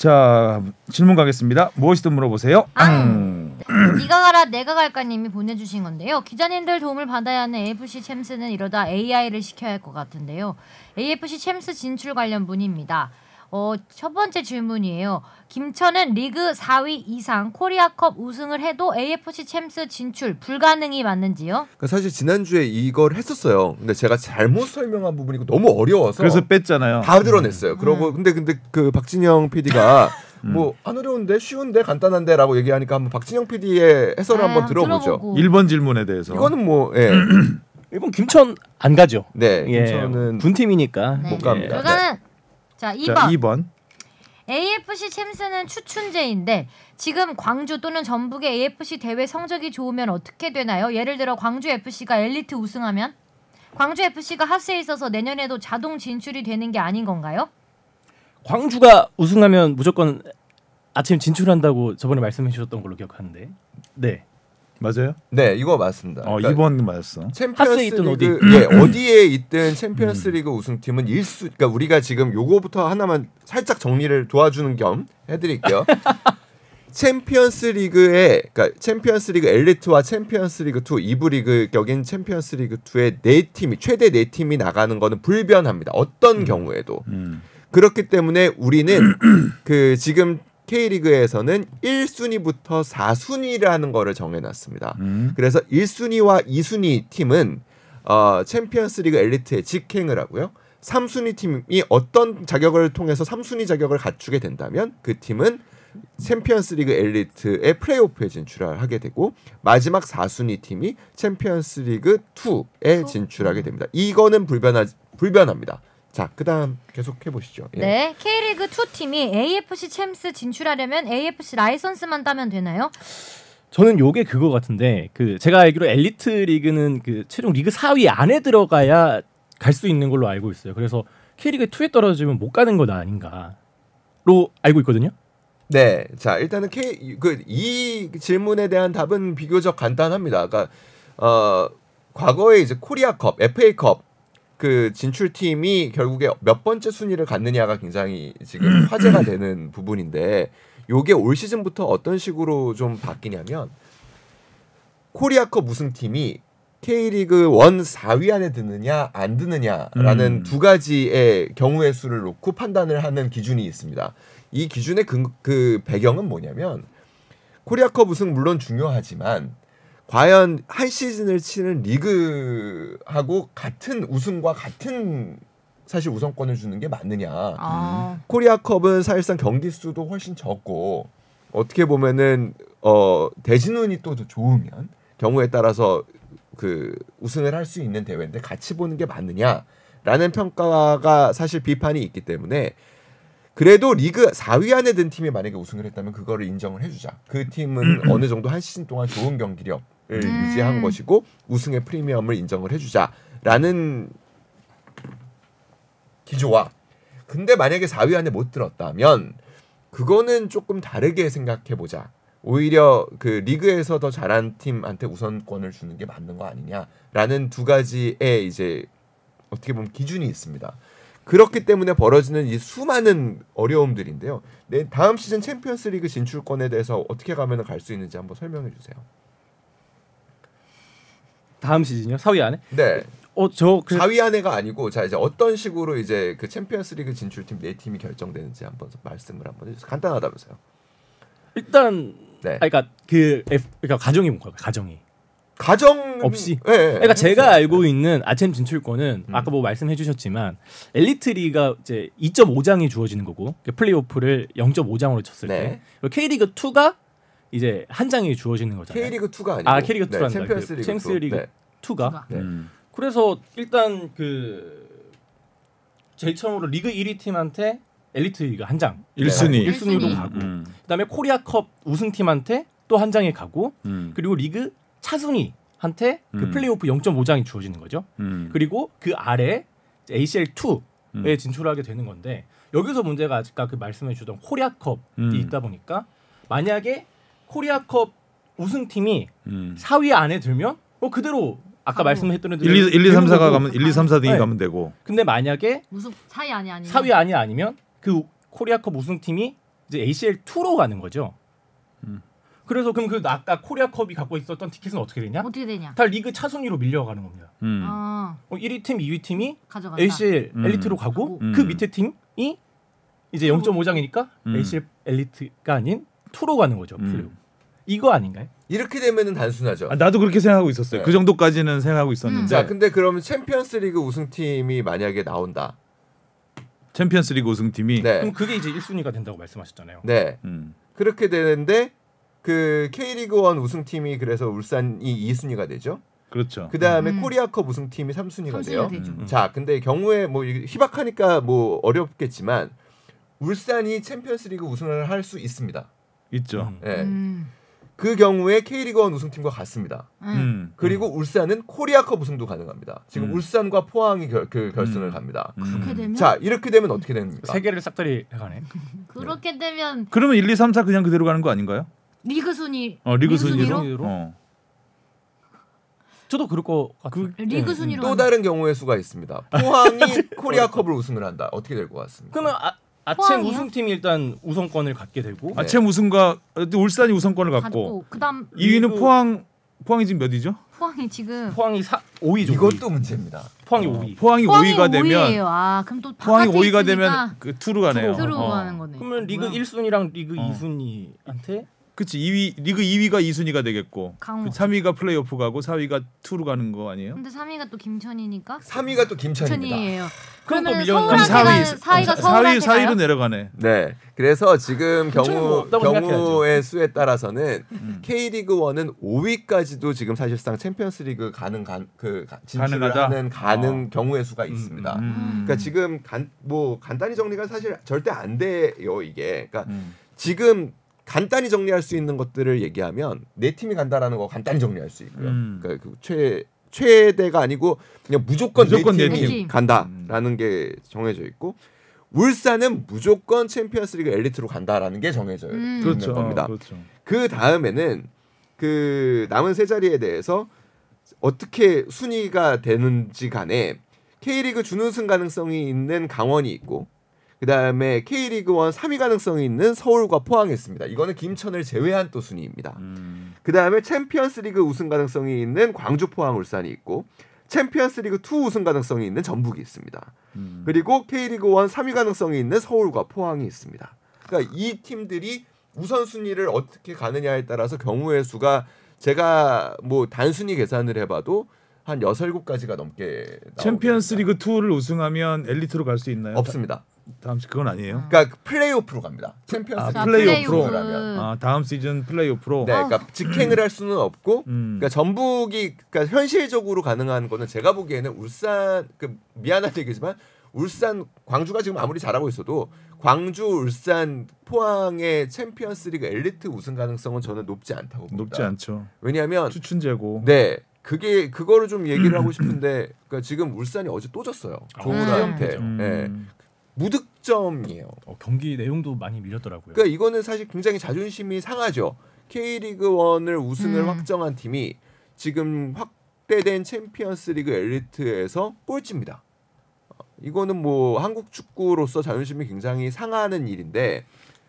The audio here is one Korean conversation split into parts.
자, 질문 가겠습니다. 무엇이든 물어보세요. 네가 가라 내가 갈까님이 보내주신 건데요. 기자님들 도움을 받아야 하는 AFC 챔스는 이러다 AI를 시켜야 할 것 같은데요. AFC 챔스 진출 관련 문의입니다. 첫 번째 질문이에요. 김천은 리그 4위 이상 코리아컵 우승을 해도 AFC 챔스 진출 불가능이 맞는지요? 그러니까 사실 지난주에 이걸 했었어요. 근데 제가 잘못 설명한 부분이고 너무 어려워서 그래서 뺐잖아요. 다 드러냈어요. 그러고 근데 그 박진영 PD가 뭐 안 어려운데 쉬운데 간단한데라고 얘기하니까 한번 박진영 PD의 해설을 한번 들어보죠. 1번 질문에 대해서. 이거는 뭐 예. 일본 김천 안 가죠. 네. 예, 김천은 군팀이니까 못 갑니다. 그러니까는 자 2번. AFC 챔스는 추춘제인데 지금 광주 또는 전북의 AFC 대회 성적이 좋으면 어떻게 되나요? 예를 들어 광주 FC가 엘리트 우승하면 광주 FC가 하스에 있어서 내년에도 자동 진출이 되는 게 아닌 건가요? 광주가 우승하면 무조건 아침 진출한다고 저번에 말씀해 주셨던 걸로 기억하는데. 네. 맞아요? 네, 이거 맞습니다. 그러니까 2번 맞았어. 챔피언스 있든 리그 예, 어디에 있든 챔피언스 리그 우승팀은 그러니까 우리가 지금 요거부터 하나만 살짝 정리를 도와주는 겸 해드릴게요. 챔피언스 리그에 그러니까 챔피언스 리그 엘리트와 챔피언스 리그 2 2부 리그 여긴 챔피언스 리그 2의 4팀이 최대 4팀이 나가는 거는 불변합니다. 어떤 경우에도. 그렇기 때문에 우리는 그 지금 K리그에서는 1순위부터 4순위라는 거를 정해놨습니다. 그래서 1순위와 2순위 팀은 챔피언스리그 엘리트에 직행을 하고요. 3순위 팀이 어떤 자격을 통해서 3순위 자격을 갖추게 된다면 그 팀은 챔피언스리그 엘리트의 플레이오프에 진출을 하게 되고 마지막 4순위 팀이 챔피언스리그 2에 진출하게 됩니다. 이거는 불변합니다. 자, 그다음 계속 해보시죠. 예. 네, K리그 2 팀이 AFC 챔스 진출하려면 AFC 라이선스만 따면 되나요? 저는 요게 그거 같은데 그 제가 알기로 엘리트 리그는 그 최종 리그 4위 안에 들어가야 갈 수 있는 걸로 알고 있어요. 그래서 K리그 2에 떨어지면 못 가는 것 아닌가로 알고 있거든요. 네, 자 일단은 이 질문에 대한 답은 비교적 간단합니다. 그러니까 과거에 이제 코리아컵, FA컵 그 진출팀이 결국에 몇 번째 순위를 갖느냐가 굉장히 지금 화제가 되는 부분인데 요게 올 시즌부터 어떤 식으로 좀 바뀌냐면 코리아컵 우승팀이 K리그 1 4위 안에 드느냐 안 드느냐라는 두 가지의 경우의 수를 놓고 판단을 하는 기준이 있습니다. 이 기준의 그 배경은 뭐냐면 코리아컵 우승 물론 중요하지만 과연 한 시즌을 치는 리그하고 같은 우승과 같은 사실 우선권을 주는 게 맞느냐. 코리아컵은 사실상 경기 수도 훨씬 적고 어떻게 보면은 대진운이 또 좋으면 경우에 따라서 그 우승을 할 수 있는 대회인데 같이 보는 게 맞느냐라는 평가가 사실 비판이 있기 때문에 그래도 리그 4위 안에 든 팀이 만약에 우승을 했다면 그거를 인정을 해주자. 그 팀은 어느 정도 한 시즌 동안 좋은 경기력을 유지한 것이고 우승의 프리미엄을 인정을 해주자라는 기조와 근데 만약에 4위 안에 못 들었다면 그거는 조금 다르게 생각해보자. 오히려 그 리그에서 더 잘한 팀한테 우선권을 주는 게 맞는 거 아니냐라는 두 가지의 이제 어떻게 보면 기준이 있습니다. 그렇기 때문에 벌어지는 이 수많은 어려움들인데요. 네, 다음 시즌 챔피언스리그 진출권에 대해서 어떻게 가면 갈 수 있는지 한번 설명해 주세요. 다음 시즌요? 4위 안에? 네. 4위 안에가 아니고 자 이제 어떤 식으로 이제 그 챔피언스리그 진출팀 4팀이 결정되는지 한번 말씀을 한번 해주세요. 간단하다면서요. 일단 네. 그러니까 그러니까 가정이 뭔가요? 가정 없이. 네, 그러니까 제가 알고 있는 아챔 진출권은 아까 뭐 말씀해 주셨지만 엘리트 리가 이제 2.5장이 주어지는 거고 플레이오프를 0.5장으로 쳤을 때 K리그 2가 이제 한 장이 주어지는 거잖아요. K리그 2가 아니고 K리그 2란다. 챔피언스 리그 2가. 네. 그래서 일단 그 제일 처음으로 리그 1위 팀한테 엘리트 리그 한 장 1순위로 가고 그다음에 코리아컵 우승팀한테 또 한 장에 가고 그리고 리그 차순위한테 그 플레이오프 0.5장이 주어지는 거죠. 그리고 그 아래 ACL 2에 진출하게 되는 건데 여기서 문제가 아까 그 말씀해 주던 코리아컵이 있다 보니까 만약에 코리아컵 우승팀이 4위 안에 들면 그대로 아까 말씀했던 1, 2, 3, 4가 가면 1, 2, 3, 4 등이 가면 되고. 근데 만약에 우승 4위 안이 아니면 4위 안이 아니면 그 코리아컵 우승팀이 이제 ACL 2로 가는 거죠. 그래서 그럼 그 아까 코리아컵이 갖고 있었던 티켓은 어떻게 되냐? 어떻게 되냐? 다 리그 차순위로 밀려가는 겁니다. 아, 1위 팀, 2위 팀이 가져간다. ACL 엘리트로 가고 그 밑에 팀이 이제 0.5장이니까 ACL 엘리트가 아닌 2로 가는 거죠. 플레이오프. 이거 아닌가요? 이렇게 되면은 단순하죠. 아, 나도 그렇게 생각하고 있었어요. 네. 그 정도까지는 생각하고 있었는데 자, 근데 그러면 챔피언스리그 우승팀이 만약에 나온다. 챔피언스리그 우승팀이 네. 그럼 그게 이제 1순위가 된다고 말씀하셨잖아요. 네. 음. 그렇게 되는데 그 K리그 1 우승팀이 그래서 울산이 2순위가 되죠. 그렇죠. 그다음에 코리아컵 우승팀이 3순위가 돼요. 되죠. 자, 근데 경우에 뭐 이게 희박하니까 뭐 어렵겠지만 울산이 챔피언스리그 우승을 할 수 있습니다. 있죠. 네. 그 경우에 K리그 1 우승팀과 같습니다. 그리고 울산은 코리아컵 우승도 가능합니다. 지금 울산과 포항이 결승을 갑니다. 그렇게 되면 자, 이렇게 되면 어떻게 됩니까? 세 개를 싹다리 해가네. 그렇게 되면 그러면 1, 2, 3, 4 그냥 그대로 가는 거 아닌가요? 리그 순위 리그 순위로? 순위로. 저도 그럴 것 같아요. 리그 순위로 또 간다. 다른 경우의 수가 있습니다. 포항이 코리아컵을 우승을 한다. 어떻게 될 것 같습니까? 그러면 아챔 포항이요? 우승팀이 일단 우선권을 갖게 되고 네. 아챔 우승과 울산이 우선권을 갖고 갖고 그다음 2위는 포항이 지금 몇이죠? 포항이 지금 포항이 5위죠. 이것도 문제입니다. 포항이 5위. 포항이 5위가 되면 5위예요. 아, 그럼 또 포항이 바깥에 5위가 있으니까 되면 그 투로 가네요. 투로 어. 가는 거네. 그러면 리그 뭐야? 1순위랑 리그 2순위한테 그치 2위 리그 2위가 2순위가 되겠고 강호. 3위가 플레이오프 가고 4위가 투로 가는 거 아니에요? 근데 3위가 또 김천이니까 3위가 또 김천입니다. 김천이에요. 그럼 또 그러면 밀려나는 그럼 서울한테 4위 4위가 서울한테 4위로 가요? 내려가네. 네. 그래서 지금 엄청 없다고 경우의 수에 따라서는 K리그 1은 5위까지도 지금 사실상 챔피언스리그 진출을 가능하다? 하는 경우의 수가 있습니다. 그러니까 지금 간단히 정리가 사실 절대 안 돼요, 이게. 그러니까 지금 간단히 정리할 수 있는 것들을 얘기하면 네 팀이 간다라는 거 간단히 정리할 수 있고요. 그러니까 그 최대가 아니고 그냥 무조건 네 네 팀이 팀. 간다라는 게 정해져 있고 울산은 무조건 챔피언스리그 엘리트로 간다라는 게 정해져 있는 그렇죠. 겁니다. 그렇죠. 그 다음에는 그 남은 세 자리에 대해서 어떻게 순위가 되는지 간에 K리그 준우승 가능성이 있는 강원이 있고 그 다음에 K리그 1 3위 가능성이 있는 서울과 포항이 있습니다. 이거는 김천을 제외한 또 순위입니다. 그 다음에 챔피언스리그 우승 가능성이 있는 광주, 포항, 울산이 있고 챔피언스리그 2 우승 가능성이 있는 전북이 있습니다. 그리고 K리그 1 3위 가능성이 있는 서울과 포항이 있습니다. 그러니까 이 팀들이 우선순위를 어떻게 가느냐에 따라서 경우의 수가 제가 뭐 단순히 계산을 해봐도 한 6, 7가지가 넘게 챔피언스리그 2를 우승하면 엘리트로 갈 수 있나요? 없습니다. 다음 그건 아니에요. 그러니까 플레이오프로 갑니다. 챔피언스리그 플레이오프로. 우승을 다음 시즌 플레이오프로. 네, 그러니까 직행을 할 수는 없고, 음. 그러니까 전북이 그러니까 현실적으로 가능한 거는 제가 보기에는 울산 미안한 얘기지만 울산 광주가 지금 아무리 잘하고 있어도 광주, 울산, 포항의 챔피언스리그 엘리트 우승 가능성은 저는 높지 않다고 봅니다. 높지 않죠. 왜냐하면 추춘제고. 네. 그거를 좀 얘기를 하고 싶은데 그러니까 지금 울산이 어제 또 졌어요. 정우라한테. 네. 무득점이에요. 경기 내용도 많이 밀렸더라고요. 그러니까 이거는 사실 굉장히 자존심이 상하죠. K리그 1을 우승을 확정한 팀이 지금 확대된 챔피언스리그 엘리트에서 꼴찌입니다. 이거는 뭐 한국 축구로서 자존심이 굉장히 상하는 일인데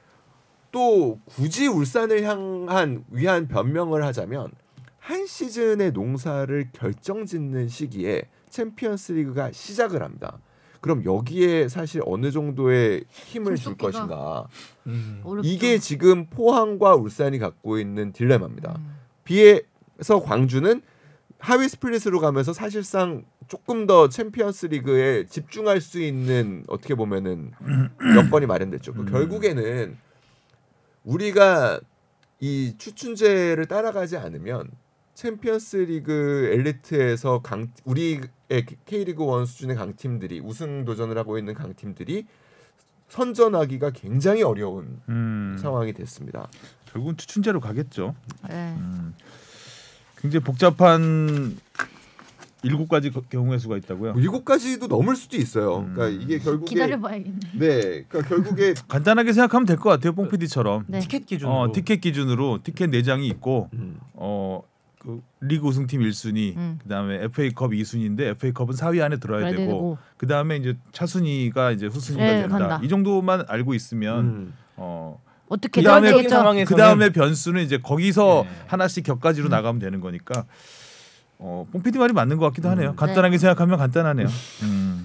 또 굳이 울산을 위한 변명을 하자면 한 시즌의 농사를 결정짓는 시기에 챔피언스리그가 시작을 합니다. 그럼 여기에 사실 어느 정도의 힘을 줄 것인가? 이게 지금 포항과 울산이 갖고 있는 딜레마입니다. 비해서 광주는 하위 스플릿으로 가면서 사실상 조금 더 챔피언스리그에 집중할 수 있는 어떻게 보면은 여건이 마련됐죠. 결국에는 우리가 이 추춘제를 따라가지 않으면 챔피언스리그 엘리트에서 우리의 K리그 1 수준의 강팀들이 우승 도전을 하고 있는 강팀들이 선전하기가 굉장히 어려운 상황이 됐습니다. 결국은 추춘제로 가겠죠. 네. 굉장히 복잡한 7가지 경우의 수가 있다고요. 7가지도 넘을 수도 있어요. 그러니까 이게 결국에 기다려봐야겠네. 네, 그러니까 결국에 간단하게 생각하면 될 것 같아요. 뽕 PD처럼. 네. 티켓 기준으로. 티켓 기준으로 티켓 4장이 있고 그 리그 우승팀 1순위, 그다음에 FA컵 2순위인데 FA컵은 4위 안에 들어야 되고 그다음에 이제 차순위가 이제 후순위가 네, 된다. 간다. 이 정도만 알고 있으면 어떻게 그 다음에 변수는 이제 거기서 하나씩 격가지로 나가면 되는 거니까 뽕피디 말이 맞는 것 같기도 하네요. 간단하게 생각하면 간단하네요.